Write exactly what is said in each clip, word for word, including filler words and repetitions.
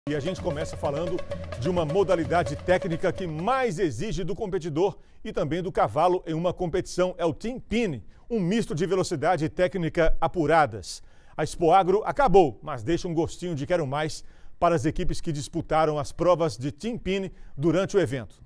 E a gente começa falando de uma modalidade técnica que mais exige do competidor e também do cavalo em uma competição. É o Team Pin, um misto de velocidade e técnica apuradas. A Expoagro acabou, mas deixa um gostinho de quero mais para as equipes que disputaram as provas de Team Pin durante o evento.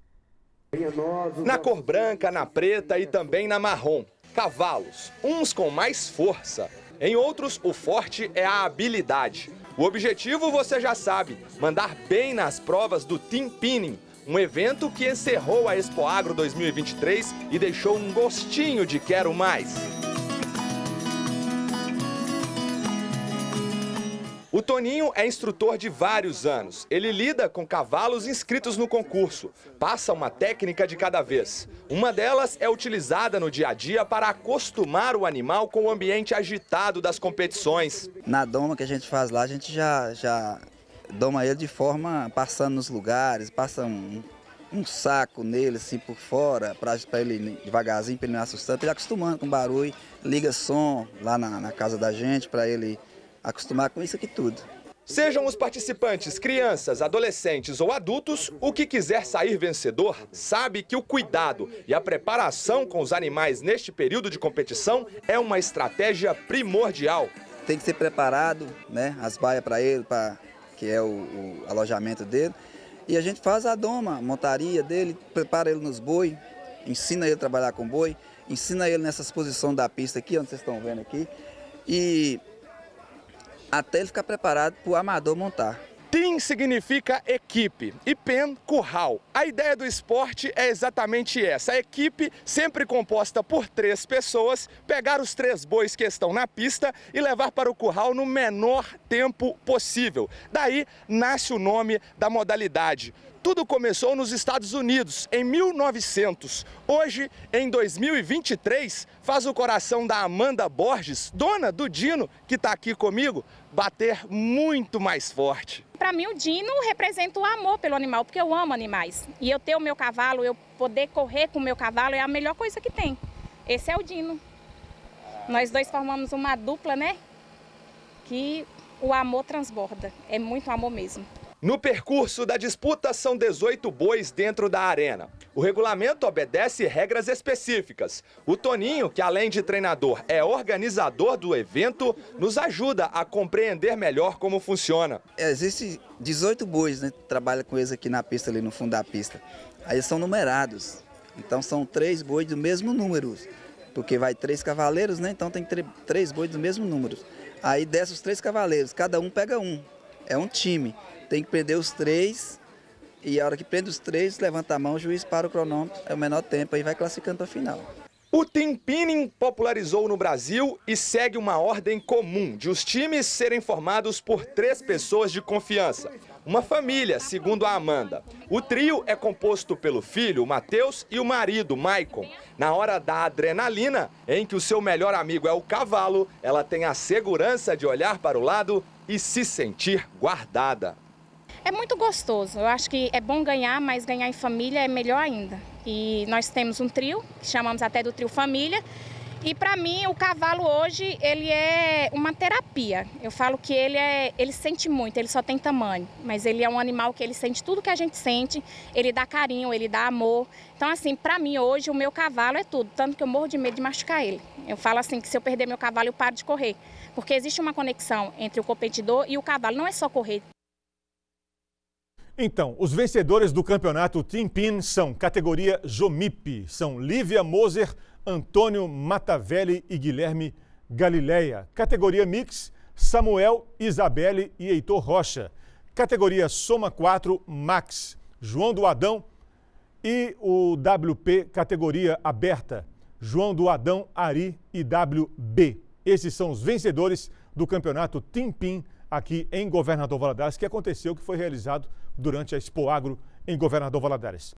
Na cor branca, na preta e também na marrom. Cavalos, uns com mais força. Em outros, o forte é a habilidade. O objetivo você já sabe, mandar bem nas provas do Team Pinning, um evento que encerrou a Expoagro dois mil e vinte e três e deixou um gostinho de quero mais. O Toninho é instrutor de vários anos. Ele lida com cavalos inscritos no concurso. Passa uma técnica de cada vez. Uma delas é utilizada no dia a dia para acostumar o animal com o ambiente agitado das competições. Na doma que a gente faz lá, a gente já, já doma ele de forma passando nos lugares, passa um, um saco nele assim por fora, para ele devagarzinho, para ele não assustando, ele acostumando com barulho, liga som lá na, na casa da gente para ele acostumar com isso aqui tudo. Sejam os participantes crianças, adolescentes ou adultos, o que quiser sair vencedor sabe que o cuidado e a preparação com os animais neste período de competição é uma estratégia primordial. Tem que ser preparado, né, as baias para ele, pra, que é o, o alojamento dele. E a gente faz a doma, a montaria dele, prepara ele nos boi, ensina ele a trabalhar com boi, ensina ele nessas posições da pista aqui, onde vocês estão vendo aqui. E até ele ficar preparado para o amador montar. Team significa equipe e pen, curral. A ideia do esporte é exatamente essa. A equipe, sempre composta por três pessoas, pegar os três bois que estão na pista e levar para o curral no menor tempo possível. Daí nasce o nome da modalidade. Tudo começou nos Estados Unidos, em mil e novecentos. Hoje, em dois mil e vinte e três, faz o coração da Amanda Borges, dona do Dino, que está aqui comigo, bater muito mais forte. Para mim, o Dino representa o amor pelo animal, porque eu amo animais. E eu ter o meu cavalo, eu poder correr com o meu cavalo é a melhor coisa que tem. Esse é o Dino. Nós dois formamos uma dupla, né? Que o amor transborda. É muito amor mesmo. No percurso da disputa são dezoito bois dentro da arena. O regulamento obedece regras específicas. O Toninho, que além de treinador é organizador do evento, nos ajuda a compreender melhor como funciona. Existem dezoito bois, né, que trabalham com eles aqui na pista, ali no fundo da pista. Aí são numerados. Então são três bois do mesmo número, porque vai três cavaleiros, né? Então tem três bois do mesmo número. Aí desce os três cavaleiros, cada um pega um. É um time. Tem que prender os três e a hora que prende os três, levanta a mão, o juiz para o cronômetro, é o menor tempo, aí vai classificando para a final. O Team Pinning popularizou no Brasil e segue uma ordem comum de os times serem formados por três pessoas de confiança. Uma família, segundo a Amanda. O trio é composto pelo filho, o Matheus, e o marido, Maicon. Na hora da adrenalina, em que o seu melhor amigo é o cavalo, ela tem a segurança de olhar para o lado e se sentir guardada. É muito gostoso. Eu acho que é bom ganhar, mas ganhar em família é melhor ainda. E nós temos um trio, que chamamos até do trio família. E para mim, o cavalo hoje, ele é uma terapia. Eu falo que ele, é, ele sente muito, ele só tem tamanho. Mas ele é um animal que ele sente tudo que a gente sente. Ele dá carinho, ele dá amor. Então, assim, para mim hoje, o meu cavalo é tudo. Tanto que eu morro de medo de machucar ele. Eu falo assim, que se eu perder meu cavalo, eu paro de correr. Porque existe uma conexão entre o competidor e o cavalo. Não é só correr. Então, os vencedores do campeonato Team Pin são categoria Jomip. São Lívia Moser, Antônio Matavelli e Guilherme Galileia. Categoria Mix, Samuel, Isabelle e Heitor Rocha. Categoria Soma quatro, Max, João do Adão. E o W P, categoria aberta, João do Adão, Ari e W B. Esses são os vencedores do campeonato Team Pin aqui em Governador Valadares, que aconteceu, que foi realizado durante a Expoagro em Governador Valadares.